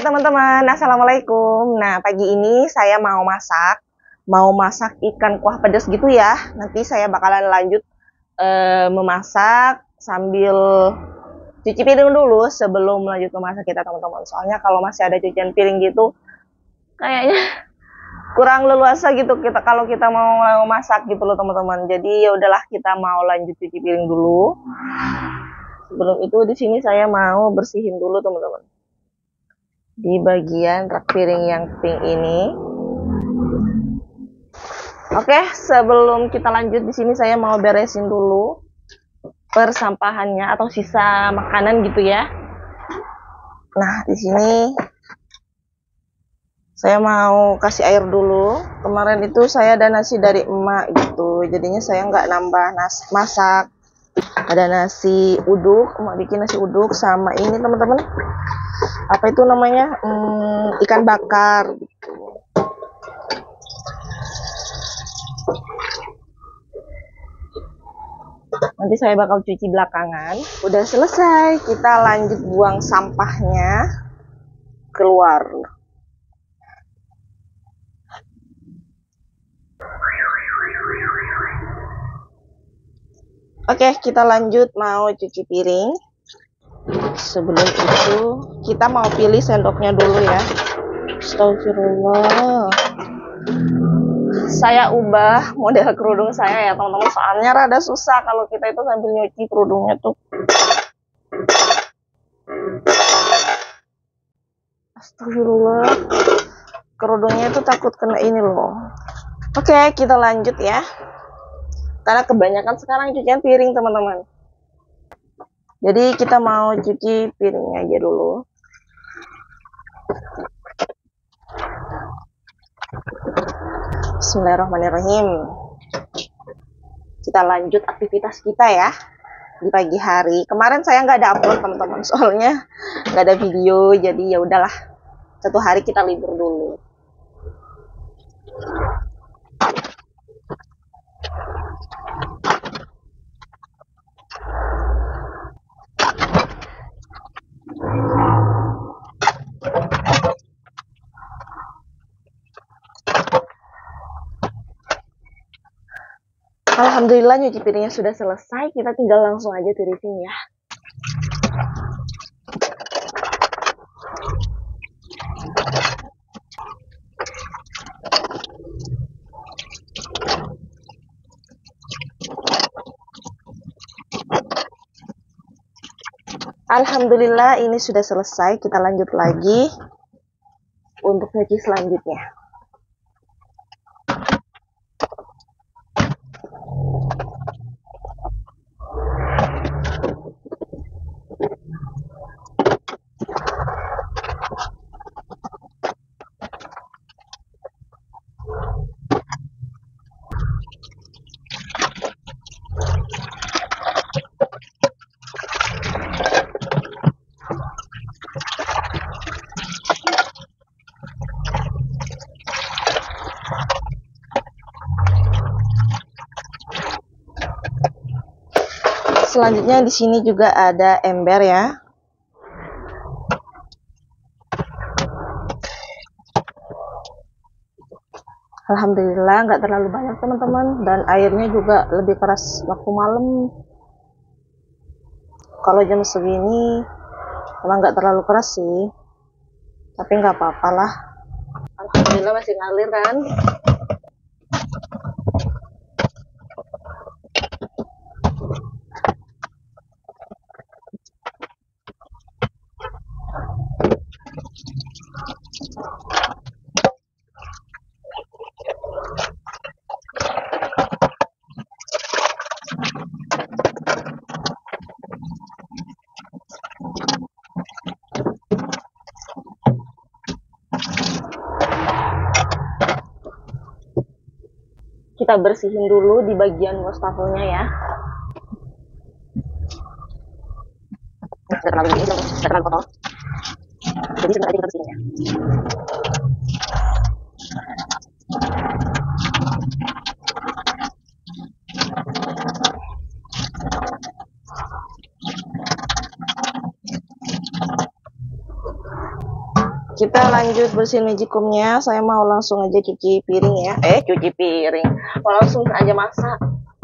teman-teman, assalamualaikum. Nah, pagi ini saya mau masak ikan kuah pedas gitu ya. Nanti saya bakalan lanjut memasak sambil cuci piring dulu sebelum lanjut memasak kita teman-teman. Soalnya kalau masih ada cucian piring gitu, kayaknya kurang leluasa gitu kalau kita mau masak gitu loh teman-teman. Jadi ya udahlah, kita mau lanjut cuci piring dulu. Sebelum itu di sini saya mau bersihin dulu teman-teman. Di bagian rak piring yang pink ini. Oke, sebelum kita lanjut di sini saya mau beresin dulu persampahannya atau sisa makanan gitu ya. Nah, di sini saya mau kasih air dulu. Kemarin itu saya ada nasi dari emak gitu, jadinya saya nggak nambah masak. Ada nasi uduk, emak bikin nasi uduk sama ini teman-teman. Apa itu namanya? Ikan bakar gitu. Nanti saya bakal cuci belakangan. Udah selesai, kita lanjut buang sampahnya keluar. Oke, kita lanjut mau cuci piring. Sebelum itu kita mau pilih sendoknya dulu ya. Astagfirullah. Saya ubah model kerudung saya ya teman-teman, soalnya rada susah kalau kita itu sambil nyuci kerudungnya tuh. Astagfirullah, kerudungnya itu takut kena ini loh. Oke, kita lanjut ya, karena kebanyakan sekarang cucian piring teman-teman. Jadi kita mau cuci piringnya aja dulu. Bismillahirrahmanirrahim. Kita lanjut aktivitas kita ya di pagi hari. Kemarin saya nggak ada upload teman-teman, soalnya nggak ada video. Jadi ya udahlah, satu hari kita libur dulu. Alhamdulillah nyuci piringnya sudah selesai, kita tinggal langsung aja tirisin ya. Alhamdulillah ini sudah selesai, kita lanjut lagi untuk nyuci selanjutnya. Selanjutnya di sini juga ada ember ya. Alhamdulillah nggak terlalu banyak teman-teman, dan airnya juga lebih keras waktu malam. Kalau jam segini emang nggak terlalu keras sih, tapi nggak apa-apa lah. Alhamdulillah masih ngalir kan. Kita bersihin dulu di bagian wastafelnya ya. Terlalu kotor. Jadi sebentar lagi kita bersihin ya. kita lanjut bersihin magicomnya. Saya mau langsung aja cuci piring ya. Cuci piring. Mau langsung aja masak.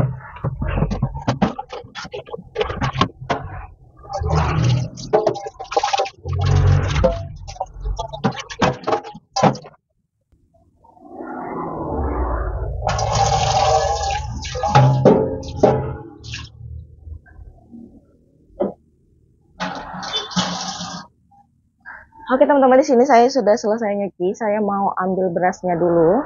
Oke teman-teman, di sini saya sudah selesai nyuci. Saya mau ambil berasnya dulu.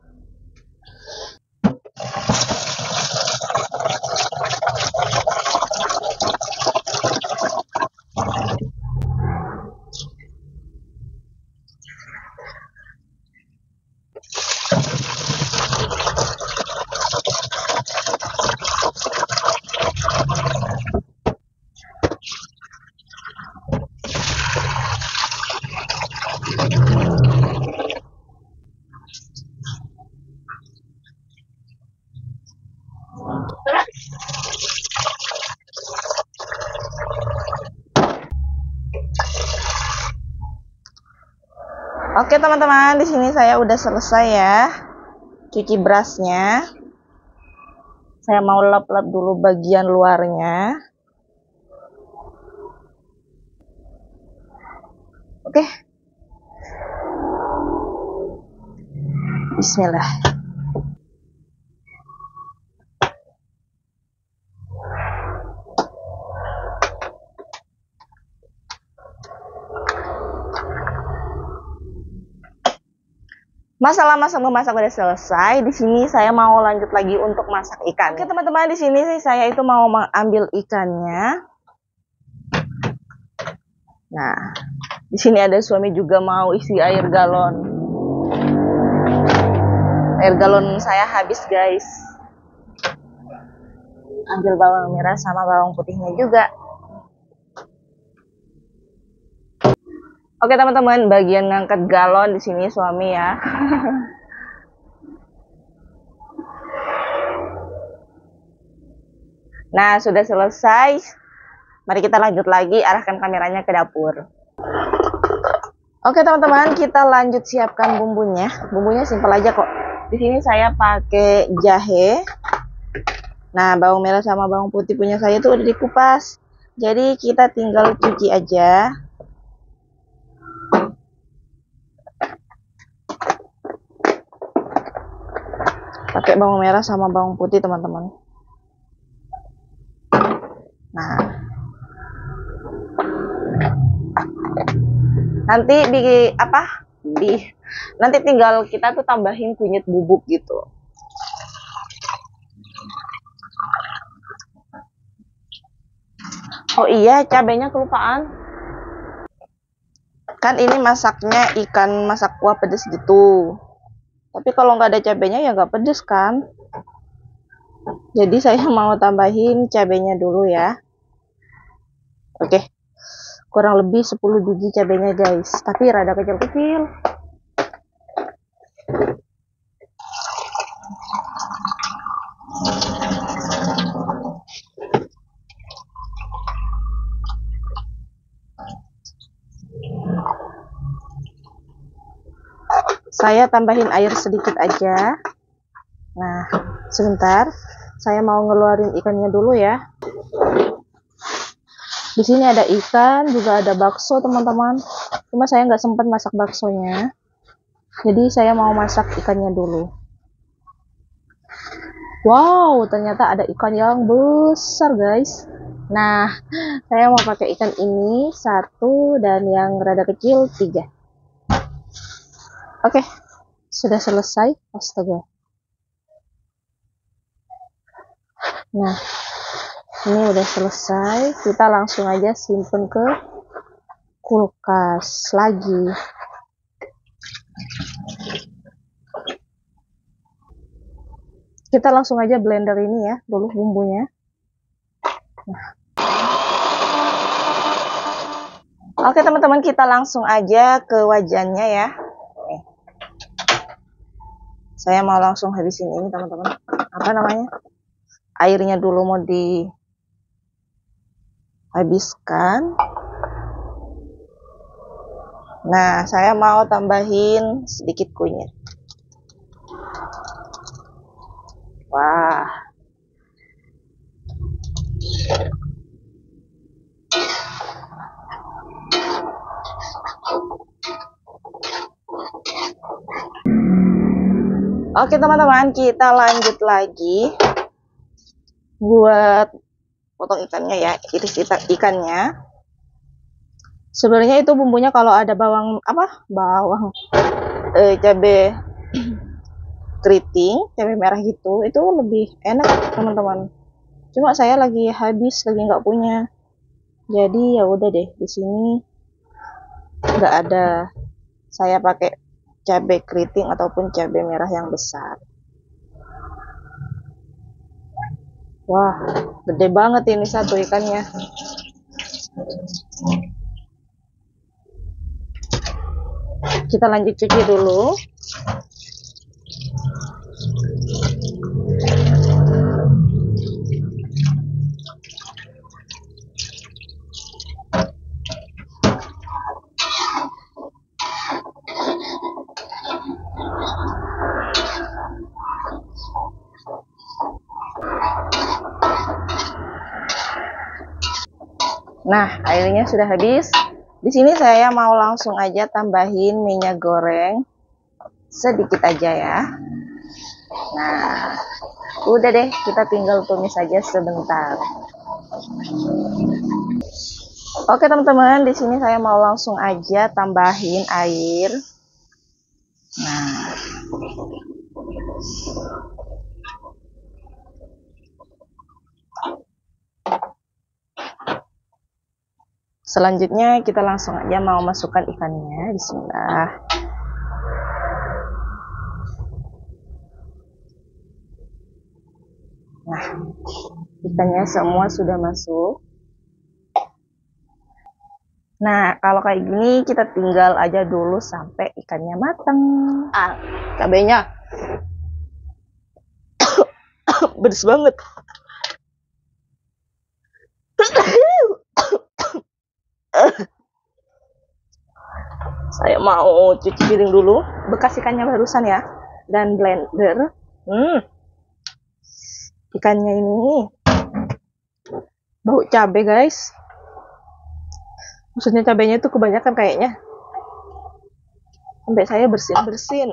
Oke teman-teman, di sini saya udah selesai ya cuci berasnya. Saya mau lap-lap dulu bagian luarnya. Oke. Bismillah. Masalah memasak udah selesai. Di sini saya mau lanjut lagi untuk masak ikan. Oke teman-teman, di sini saya itu mau mengambil ikannya. Nah, di sini ada suami juga mau isi air galon. Air galon saya habis guys. Ambil bawang merah sama bawang putihnya juga. Oke teman-teman, bagian ngangkat galon di sini suami ya. Nah, sudah selesai. Mari kita lanjut lagi, arahkan kameranya ke dapur. Oke teman-teman, kita lanjut siapkan bumbunya. Bumbunya simpel aja kok. Di sini saya pakai jahe. Nah, bawang merah sama bawang putih punya saya tuh udah dikupas. Jadi kita tinggal cuci aja. Pakai bawang merah sama bawang putih teman-teman. Nah, nanti nanti tinggal kita tuh tambahin kunyit bubuk gitu. Oh iya, cabenya kelupaan. Kan ini masaknya ikan masak kuah pedes gitu. Tapi kalau nggak ada cabenya ya nggak pedes kan. Jadi saya mau tambahin cabenya dulu ya. Oke. Kurang lebih 10 biji cabenya guys. Tapi rada kecil-kecil. Saya tambahin air sedikit aja. Nah, sebentar. Saya mau ngeluarin ikannya dulu ya. Di sini ada ikan, juga ada bakso teman-teman. Cuma saya nggak sempat masak baksonya. Jadi saya mau masak ikannya dulu. Wow, ternyata ada ikan yang besar guys. Nah, saya mau pakai ikan ini 1 dan yang rada kecil 3. Oke, sudah selesai. Astaga. Nah, ini udah selesai. Kita langsung aja simpen ke kulkas lagi. Kita langsung aja blender ini ya, dulu bumbunya. Nah. Oke teman-teman, kita langsung aja ke wajannya ya. Nih. Saya mau langsung habisin ini teman-teman. Apa namanya? Airnya dulu mau dihabiskan. Nah, saya mau tambahin sedikit kunyit. Wah. Oke teman-teman, kita lanjut lagi buat potong ikannya ya, iris ikannya. Sebenarnya itu bumbunya kalau ada cabai keriting, cabai merah gitu, itu lebih enak teman-teman. Cuma saya lagi habis, lagi nggak punya. Jadi ya udah deh, di sini nggak ada. Saya pakai cabai keriting ataupun cabai merah yang besar. Wah, gede banget ini satu ikannya. Kita lanjut cuci dulu. Nah, airnya sudah habis. Di sini saya mau langsung aja tambahin minyak goreng sedikit aja ya. Nah, udah deh, kita tinggal tumis aja sebentar. Oke teman-teman, di sini saya mau langsung aja tambahin air. Nah, selanjutnya kita langsung aja mau masukkan ikannya. Bismillah. Nah, ikannya semua sudah masuk. Nah, kalau kayak gini kita tinggal aja dulu sampai ikannya matang. Cabenya pedes banget. Saya mau cuci piring dulu, bekas ikannya barusan ya, dan blender. Ikannya ini bau cabai guys. Maksudnya cabainya itu kebanyakan kayaknya. Sampai saya bersin-bersin.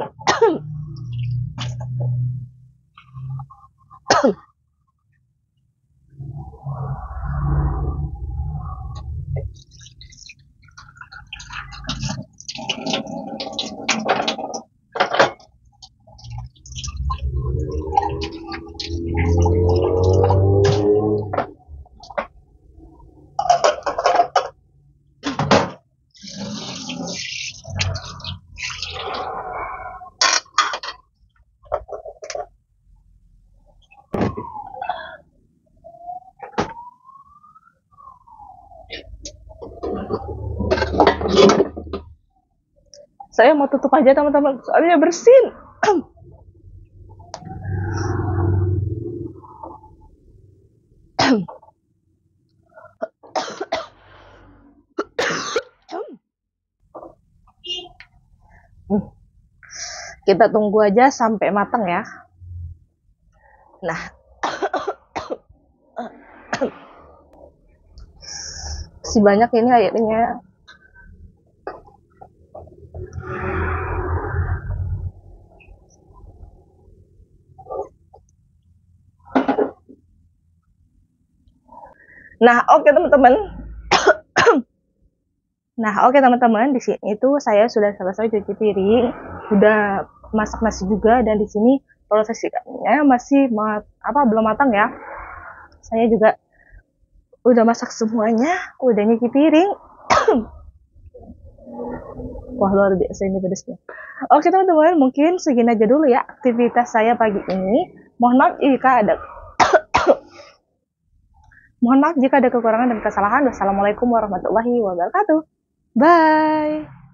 Saya mau tutup aja teman-teman, soalnya bersin. Kita tunggu aja sampai matang ya. Nah, masih banyak ini airnya. Nah, oke teman-teman. Nah, oke teman-teman, di sini itu saya sudah selesai cuci piring, udah masak nasi juga, dan di sini proses ikannya masih belum matang ya. Saya juga udah masak semuanya, udah nyuci piring. Wah, luar biasa ini pedesnya. Oke teman-teman, mungkin segini aja dulu ya aktivitas saya pagi ini. Mohon maaf jika ada kekurangan dan kesalahan. Wassalamualaikum warahmatullahi wabarakatuh. Bye.